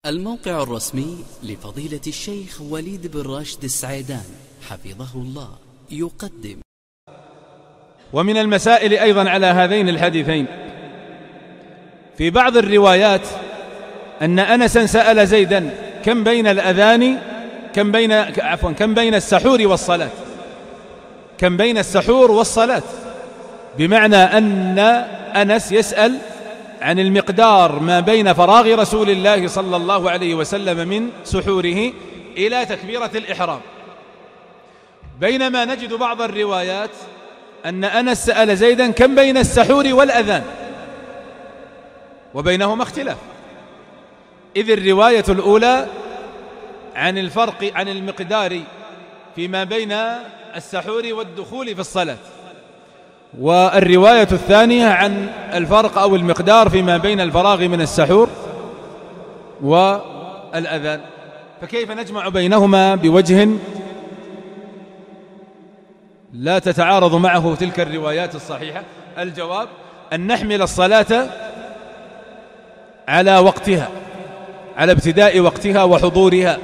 الموقع الرسمي لفضيلة الشيخ وليد بن راشد السعيدان حفظه الله يقدم. ومن المسائل أيضا على هذين الحديثين في بعض الروايات أن أنسا سأل زيدا كم بين الأذان كم بين السحور والصلاة، كم بين السحور والصلاة، بمعنى أن أنس يسأل عن المقدار ما بين فراغ رسول الله صلى الله عليه وسلم من سحوره إلى تكبيرة الإحرام، بينما نجد بعض الروايات أن أنس سأل زيدا كم بين السحور والأذان، وبينهما اختلاف، إذ الرواية الأولى عن الفرق عن المقدار فيما بين السحور والدخول في الصلاة، والرواية الثانية عن الفرق أو المقدار فيما بين الفراغ من السحور والأذان، فكيف نجمع بينهما بوجه لا تتعارض معه تلك الروايات الصحيحة؟ الجواب أن نحمل الصلاة على وقتها، على ابتداء وقتها وحضورها،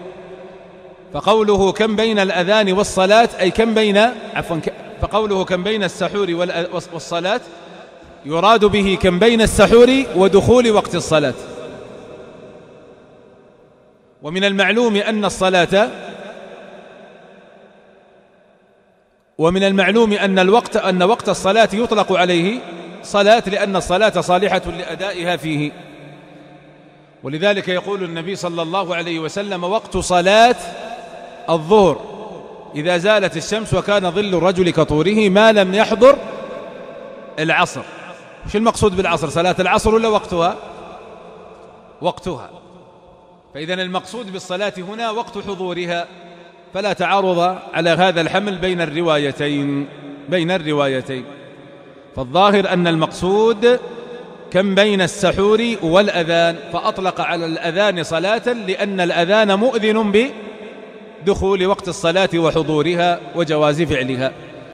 فقوله كم بين الأذان والصلاة أي كم بين فقوله كم بين السحور والصلاة يراد به كم بين السحور ودخول وقت الصلاة. ومن المعلوم أن وقت الصلاة يطلق عليه صلاة، لأن الصلاة صالحة لأدائها فيه، ولذلك يقول النبي صلى الله عليه وسلم وقت صلاة الظهر إذا زالت الشمس وكان ظل الرجل كطوره ما لم يحضر العصر. شو المقصود بالعصر؟ صلاة العصر ولا وقتها؟ فإذا المقصود بالصلاة هنا وقت حضورها، فلا تعارض على هذا الحمل بين الروايتين. فالظاهر أن المقصود كم بين السحور والأذان، فأطلق على الأذان صلاة لأن الأذان مؤذن بدخول وقت الصلاة وحضورها وجواز فعلها.